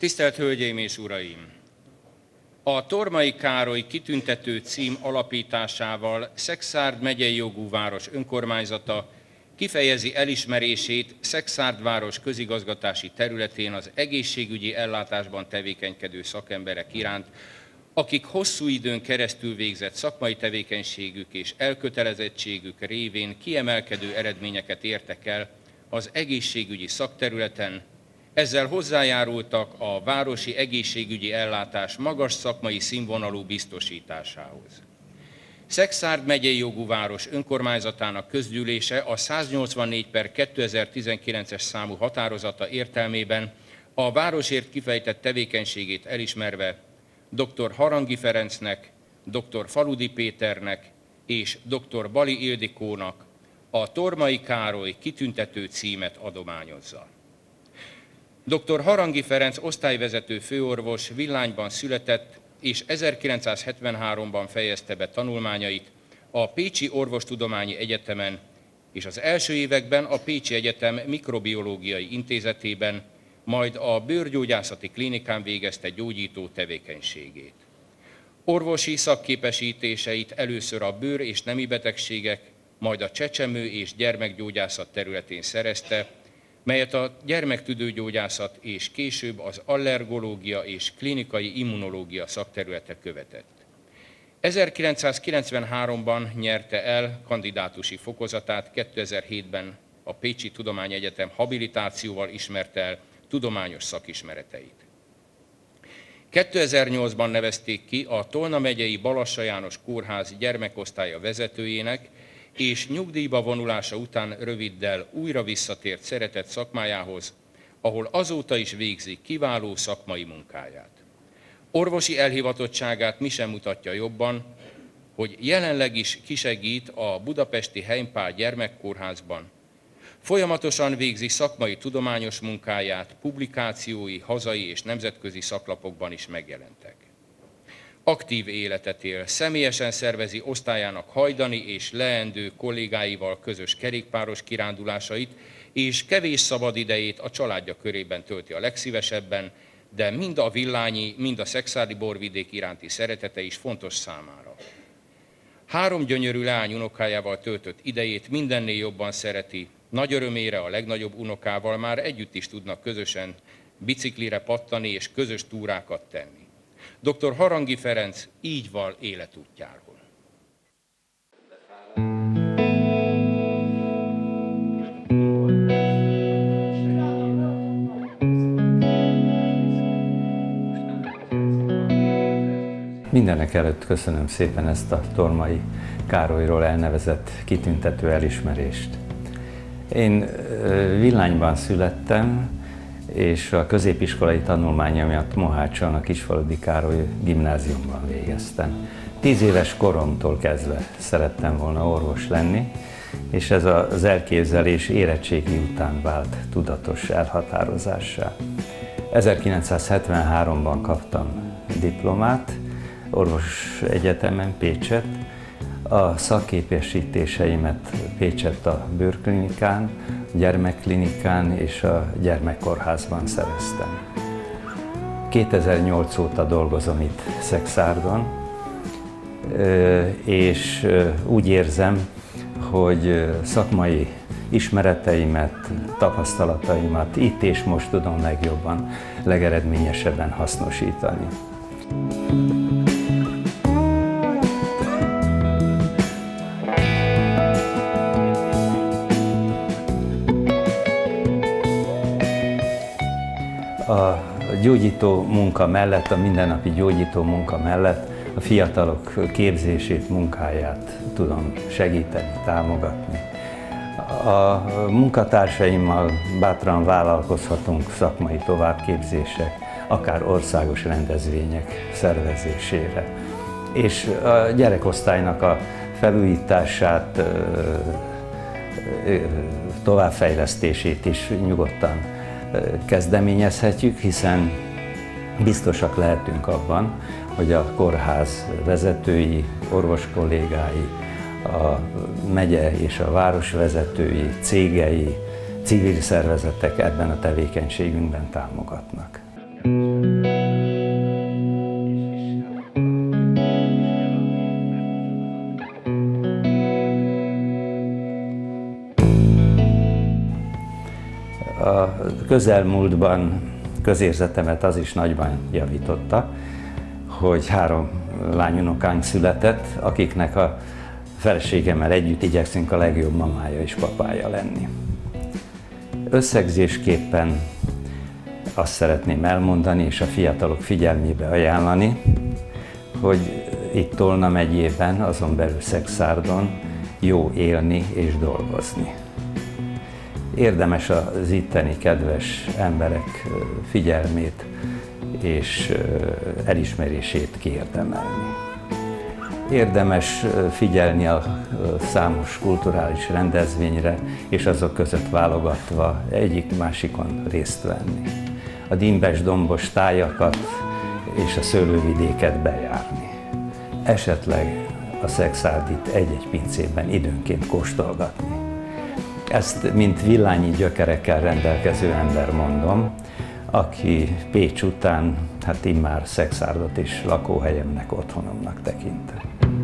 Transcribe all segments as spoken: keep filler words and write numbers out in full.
Tisztelt Hölgyeim és Uraim! A Tormai Károly kitüntető cím alapításával Szekszárd megyei jogú város önkormányzata kifejezi elismerését Szekszárd város közigazgatási területén az egészségügyi ellátásban tevékenykedő szakemberek iránt, akik hosszú időn keresztül végzett szakmai tevékenységük és elkötelezettségük révén kiemelkedő eredményeket értek el az egészségügyi szakterületen, ezzel hozzájárultak a városi egészségügyi ellátás magas szakmai színvonalú biztosításához. Szekszárd megyei jogú város önkormányzatának közgyűlése a száznyolcvannégy per kétezer-tizenkilences számú határozata értelmében a városért kifejtett tevékenységét elismerve dr. Harangi Ferencnek, dr. Faludi Péternek és dr. Bali Ildikónak a Tormai Károly kitüntető címet adományozza. dr. Harangi Ferenc osztályvezető főorvos Villányban született, és ezerkilencszázhetvenháromban fejezte be tanulmányait a Pécsi Orvostudományi Egyetemen, és az első években a Pécsi Egyetem Mikrobiológiai Intézetében, majd a Bőrgyógyászati Klinikán végezte gyógyító tevékenységét. Orvosi szakképesítéseit először a bőr- és nemi betegségek, majd a csecsemő- és gyermekgyógyászat területén szerezte, melyet a gyermektüdőgyógyászat és később az allergológia és klinikai immunológia szakterülete követett. ezerkilencszázkilencvenháromban nyerte el kandidátusi fokozatát, kétezer-hétben a Pécsi Tudományegyetem habilitációval ismerte el tudományos szakismereteit. kétezer-nyolcban nevezték ki a Tolna megyei Balassa János Kórház gyermekosztálya vezetőjének, és nyugdíjba vonulása után röviddel újra visszatért szeretett szakmájához, ahol azóta is végzi kiváló szakmai munkáját. Orvosi elhivatottságát mi sem mutatja jobban, hogy jelenleg is kisegít a budapesti Heimpál gyermekkórházban. Folyamatosan végzi szakmai tudományos munkáját, publikációi hazai és nemzetközi szaklapokban is megjelentek. Aktív életet él, személyesen szervezi osztályának hajdani és leendő kollégáival közös kerékpáros kirándulásait, és kevés szabad idejét a családja körében tölti a legszívesebben, de mind a villányi, mind a szekszárdi borvidék iránti szeretete is fontos számára. Három gyönyörű leány unokájával töltött idejét mindennél jobban szereti, nagy örömére a legnagyobb unokával már együtt is tudnak közösen biciklire pattani és közös túrákat tenni. dr. Harangi Ferenc így val életútjáról. Mindenek előtt köszönöm szépen ezt a Tormai Károlyról elnevezett kitüntető elismerést. Én Villányban születtem, és a középiskolai tanulmányaimat Mohácson a Kisfaludy Károly gimnáziumban végeztem. Tíz éves koromtól kezdve szerettem volna orvos lenni, és ez az elképzelés érettségi után vált tudatos elhatározássá. ezerkilencszázhetvenháromban kaptam diplomát, orvos egyetemen Pécsett, a szakképesítéseimet Pécsett a bőrklinikán, gyermekklinikán és a gyermekkórházban szereztem. kétezer-nyolc óta dolgozom itt Szekszárdon, és úgy érzem, hogy szakmai ismereteimet, tapasztalataimat itt és most tudom legjobban, legeredményesebben hasznosítani. A gyógyító munka mellett, a mindennapi gyógyító munka mellett a fiatalok képzését, munkáját tudom segíteni, támogatni. A munkatársaimmal bátran vállalkozhatunk szakmai továbbképzések, akár országos rendezvények szervezésére. És a gyerekosztálynak a felújítását, továbbfejlesztését is nyugodtan kezdeményezhetjük, hiszen biztosak lehetünk abban, hogy a kórház vezetői, orvos kollégái, a megye és a város vezetői, cégei, civil szervezetek ebben a tevékenységünkben támogatnak. A közelmúltban közérzetemet az is nagyban javította, hogy három lányunokánk született, akiknek a feleségemmel együtt igyekszünk a legjobb mamája és papája lenni. Összegzésképpen azt szeretném elmondani és a fiatalok figyelmébe ajánlani, hogy itt Tolna megyében, azon belül Szexárdon jó élni és dolgozni. Érdemes az itteni kedves emberek figyelmét és elismerését kiérdemelni. Érdemes figyelni a számos kulturális rendezvényre, és azok között válogatva egyik-másikon részt venni. A dimbes-dombos tájakat és a szőlővidéket bejárni. Esetleg a Szexárdit egy-egy pincében időnként kóstolgatni. Ezt mint villányi gyökerekkel rendelkező ember mondom, aki Pécs után, hát immár Szexárdot is lakóhelyemnek, otthonomnak tekintem.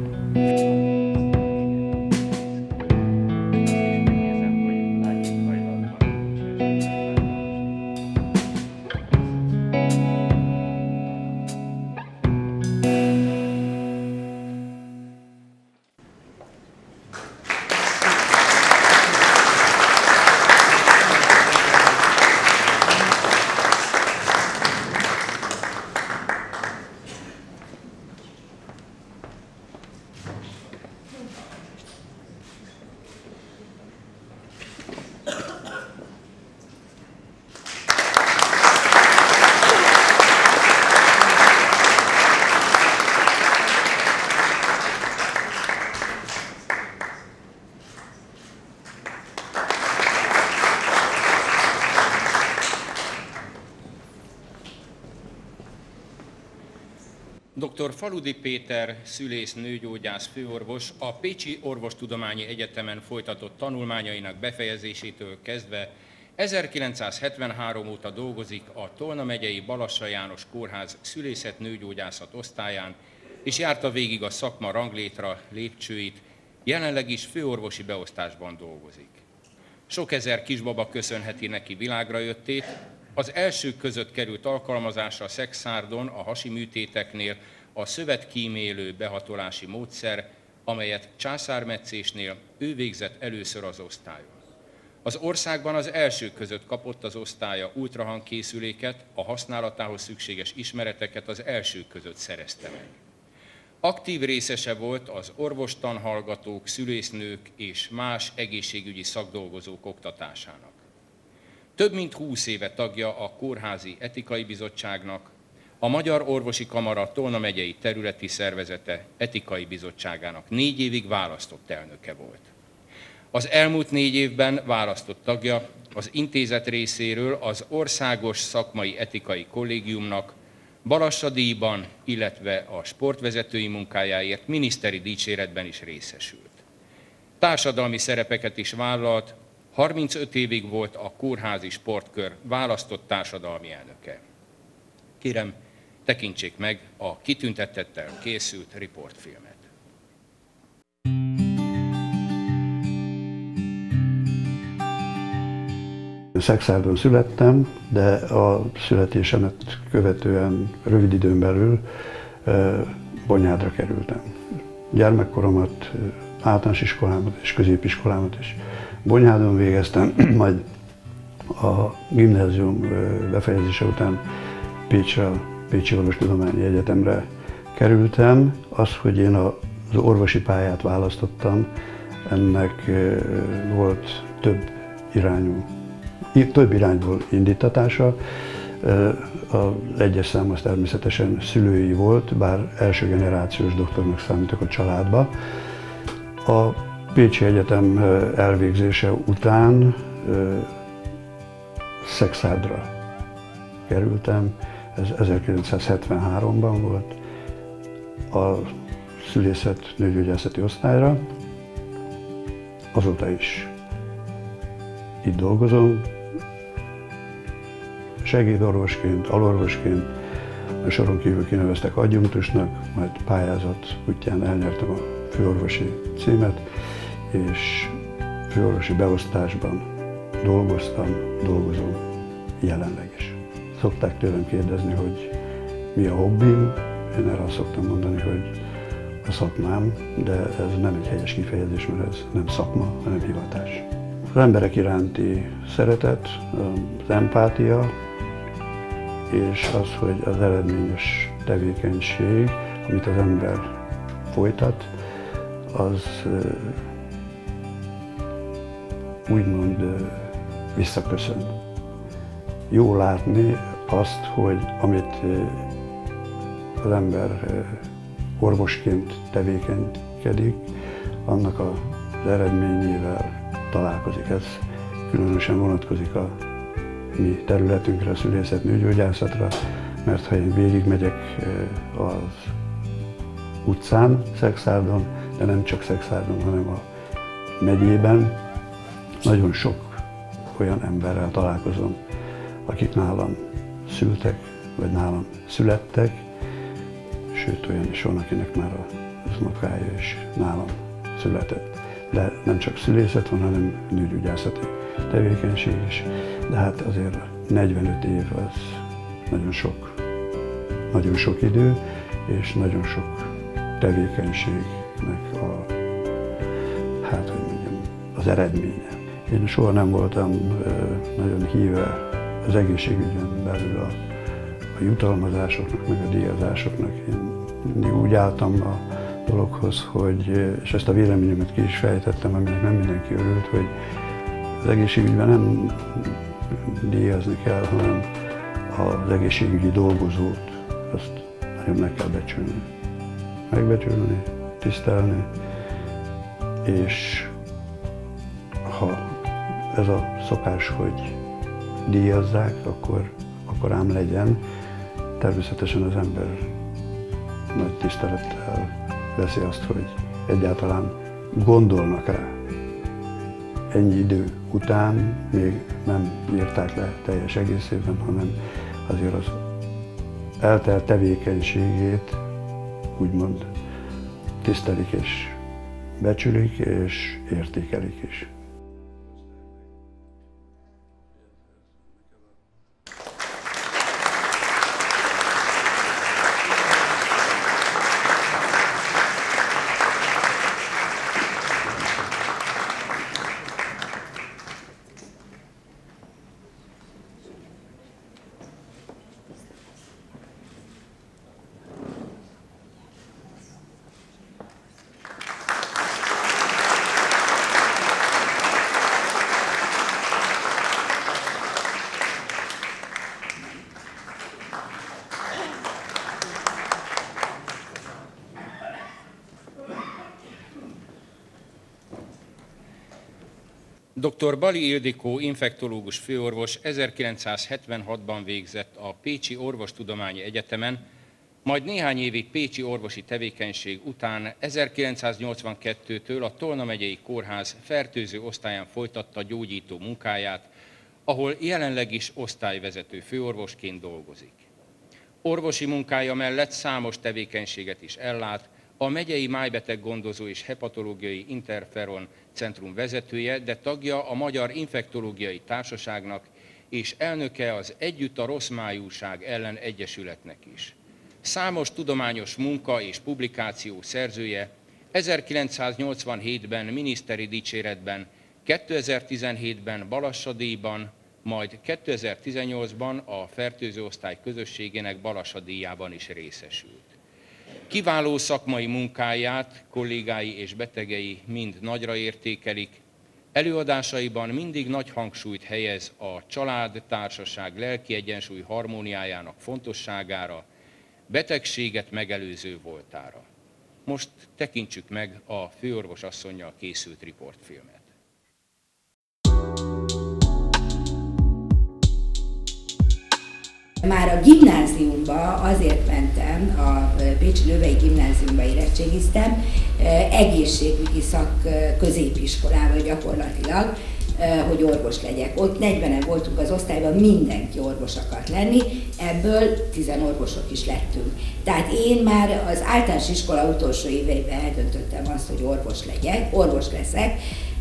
doktor Faludi Péter, szülész, nőgyógyász, főorvos a Pécsi Orvostudományi Egyetemen folytatott tanulmányainak befejezésétől kezdve ezerkilencszázhetvenhárom óta dolgozik a Tolna megyei Balassa János Kórház szülészet-nőgyógyászat osztályán, és járta végig a szakma ranglétra lépcsőit, jelenleg is főorvosi beosztásban dolgozik. Sok ezer kisbaba köszönheti neki világra jöttét. Az elsők között került alkalmazásra Szexárdon a hasi műtéteknél a szövetkímélő behatolási módszer, amelyet császármetszésnél ő végzett először az osztályon. Az országban az elsők között kapott az osztálya ultrahangkészüléket, a használatához szükséges ismereteket az elsők között szerezte meg. Aktív részese volt az orvostanhallgatók, szülésznők és más egészségügyi szakdolgozók oktatásának. Több mint húsz éve tagja a Kórházi Etikai Bizottságnak, a Magyar Orvosi Kamara Tolna megyei területi szervezete Etikai Bizottságának négy évig választott elnöke volt. Az elmúlt négy évben választott tagja az intézet részéről az Országos Szakmai Etikai Kollégiumnak, Balassa-díjban, illetve a sportvezetői munkájáért miniszteri dicséretben is részesült. Társadalmi szerepeket is vállalt, harmincöt évig volt a Kórházi Sportkör választott társadalmi elnöke. Kérem, tekintsék meg a kitüntettettel készült riportfilmet. Szexárdon születtem, de a születésemet követően rövid időn belül Bonyhádra kerültem. Gyermekkoromat, általános iskolámat és középiskolámat is Bonyhádon végeztem, majd a gimnázium befejezése után Pécsre, Pécsi Orvostudományi Egyetemre kerültem. Az, hogy én az orvosi pályát választottam, ennek volt több irányú, több irányból indítatása. Az egyes szám az természetesen szülői volt, bár első generációs doktornak számítok a családba. A Pécsi Egyetem elvégzése után Szexárdra kerültem, ez ezerkilencszázhetvenháromban volt, a szülészet nőgyógyászati osztályra. Azóta is itt dolgozom, segédorvosként, alorvosként, a soron kívül kineveztek adjunktusnak, majd pályázat útján elnyertem a főorvosi címet, és főorvosi beosztásban dolgoztam, dolgozom jelenleg is. Szokták tőlem kérdezni, hogy mi a hobbim, én erre azt szoktam mondani, hogy a szakmám, de ez nem egy helyes kifejezés, mert ez nem szakma, hanem hivatás. Az emberek iránti szeretet, az empátia, és az, hogy az eredményes tevékenység, amit az ember folytat, az úgymond visszaköszön. Jó látni azt, hogy amit az ember orvosként tevékenykedik, annak az eredményével találkozik. Ez különösen vonatkozik a mi területünkre, a szülészet-nőgyógyászatra, mert ha én végigmegyek az utcán, Szexárdon, de nem csak Szexárdon, hanem a megyében, nagyon sok olyan emberrel találkozom, akik nálam szültek, vagy nálam születtek, sőt olyan is van, akinek már az unokája is nálam született. De nem csak szülészet van, hanem nőgyógyászati tevékenység is. De hát azért negyvenöt év az nagyon sok, nagyon sok idő, és nagyon sok tevékenységnek a, hát hogy mondjam, az eredménye. Én soha nem voltam nagyon híve az egészségügyen belül a, a jutalmazásoknak, meg a díjazásoknak. Én mindig úgy álltam a dologhoz, hogy, és ezt a véleményemet ki is fejtettem, aminek nem mindenki örült, hogy az egészségügyben nem díjazni kell, hanem az egészségügyi dolgozót, azt nagyon meg kell becsülni. Megbecsülni, tisztelni, és ha ez a szokás, hogy díjazzák, akkor, akkor ám legyen. Természetesen az ember nagy tisztelettel veszi azt, hogy egyáltalán gondolnak rá. Ennyi idő után még nem írták le teljes egészében, hanem azért az eltelt tevékenységét úgymond tisztelik és becsülik és értékelik is. doktor Bali Ildikó infektológus főorvos ezerkilencszázhetvenhatban végzett a Pécsi Orvostudományi Egyetemen, majd néhány évig pécsi orvosi tevékenység után ezerkilencszáznyolcvankettőtől a Tolna megyei kórház fertőző osztályán folytatta gyógyító munkáját, ahol jelenleg is osztályvezető főorvosként dolgozik. Orvosi munkája mellett számos tevékenységet is ellát, a megyei májbeteggondozó és hepatológiai interferon centrum vezetője, de tagja a Magyar Infektológiai Társaságnak és elnöke az Együtt a Rosszmájúság ellen egyesületnek is. Számos tudományos munka és publikáció szerzője, ezerkilencszáznyolcvanhétben miniszteri dicséretben, kétezer-tizenhétben Balassa-díjban, majd kétezer-tizennyolcban a fertőző osztály közösségének Balassa-díjában is részesült. Kiváló szakmai munkáját kollégái és betegei mind nagyra értékelik, előadásaiban mindig nagy hangsúlyt helyez a család, társaság lelki egyensúly harmóniájának fontosságára, betegséget megelőző voltára. Most tekintsük meg a főorvos asszonnyal készült riportfilmet. Már a gimnáziumba azért mentem, a Pécsi Lővei Gimnáziumba érettségiztem, egészségügyi szak középiskolába gyakorlatilag. hogy orvos legyek. Ott negyvenen voltunk az osztályban, mindenki orvos akart lenni, ebből tizen orvosok is lettünk. Tehát én már az általános iskola utolsó éveiben eldöntöttem azt, hogy orvos legyek, orvos leszek.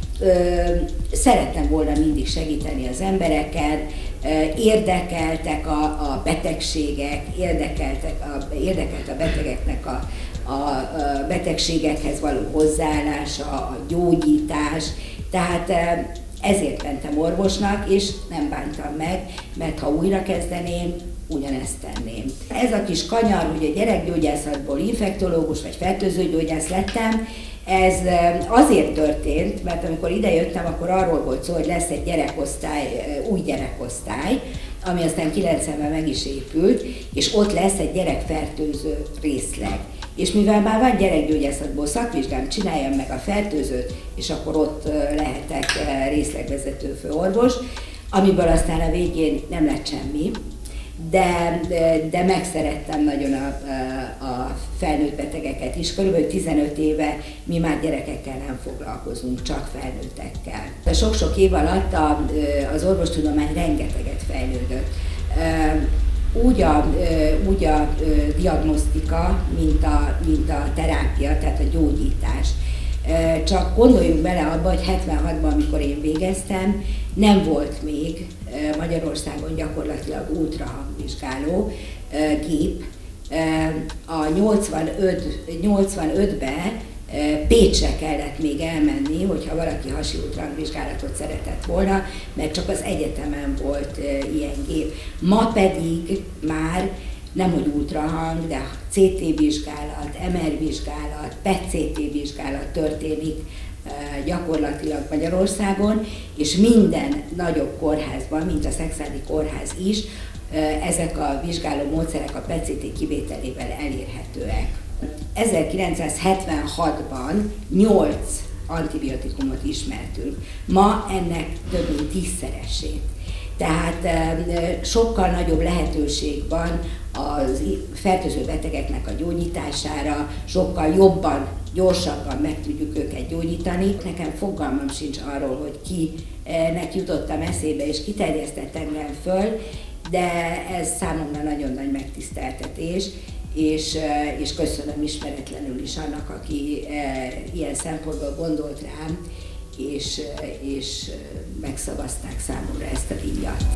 Szerettem volna mindig segíteni az embereken, érdekeltek a, a betegségek, érdekeltek a, érdekelt a betegeknek a, a betegségekhez való hozzáállása, a gyógyítás, tehát ezért mentem orvosnak, és nem bántam meg, mert ha újra kezdeném, ugyanezt tenném. Ez a kis kanyar, hogy a gyerekgyógyászatból infektológus vagy fertőzőgyógyász lettem, ez azért történt, mert amikor idejöttem, akkor arról volt szó, hogy lesz egy gyerekosztály, új gyerekosztály, ami aztán kilencvenben meg is épült, és ott lesz egy gyerekfertőző részleg. És mivel már van gyerekgyógyászatból szakvizsgám, csináljam meg a fertőzőt, és akkor ott lehetek részlegvezető főorvos, amiből aztán a végén nem lett semmi, de, de, de megszerettem nagyon a, a felnőtt betegeket is. Körülbelül tizenöt éve mi már gyerekekkel nem foglalkozunk, csak felnőttekkel. Sok-sok év alatt az orvostudomány rengeteget fejlődött. Úgy a, úgy a diagnosztika, mint a, mint a terápia, tehát a gyógyítás. Csak gondoljunk bele abba, hogy hetvenhatban, amikor én végeztem, nem volt még Magyarországon gyakorlatilag ultrahangvizsgáló gép. A nyolcvanötben Pécsre kellett még elmenni, hogyha valaki hasi ultrahangvizsgálatot szeretett volna, mert csak az egyetemen volt ilyen gép. Ma pedig már nemhogy ultrahang, de cé té vizsgálat, em er vizsgálat, pé e cé té vizsgálat történik gyakorlatilag Magyarországon, és minden nagyobb kórházban, mint a Szekszárdi Kórház is, ezek a vizsgáló módszerek a pé e cé té kivételével elérhetőek. ezerkilencszázhetvenhatban nyolc antibiotikumot ismertünk, ma ennek több mint tízszeresét. Tehát sokkal nagyobb lehetőség van a fertőző betegeknek a gyógyítására, sokkal jobban, gyorsabban meg tudjuk őket gyógyítani. Nekem fogalmam sincs arról, hogy kinek jutottam eszébe és kiterjesztett engem föl, de ez számomra nagyon nagy megtiszteltetés, és, és köszönöm ismeretlenül is annak, aki ilyen szempontból gondolt rám, és, és megszavazták számomra ezt a díjat.